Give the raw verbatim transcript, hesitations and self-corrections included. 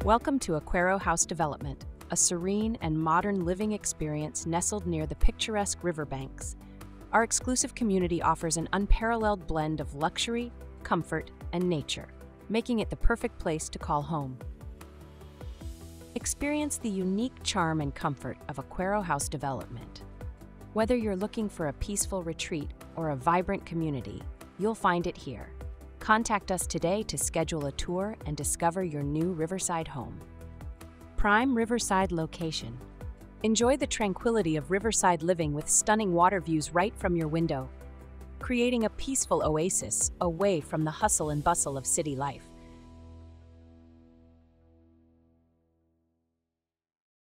Welcome to Aquero House Development, a serene and modern living experience nestled near the picturesque riverbanks. Our exclusive community offers an unparalleled blend of luxury, comfort, and nature, making it the perfect place to call home. Experience the unique charm and comfort of Aquero House Development. Whether you're looking for a peaceful retreat or a vibrant community, you'll find it here. Contact us today to schedule a tour and discover your new riverside home. Prime riverside location. Enjoy the tranquility of riverside living with stunning water views right from your window, creating a peaceful oasis away from the hustle and bustle of city life.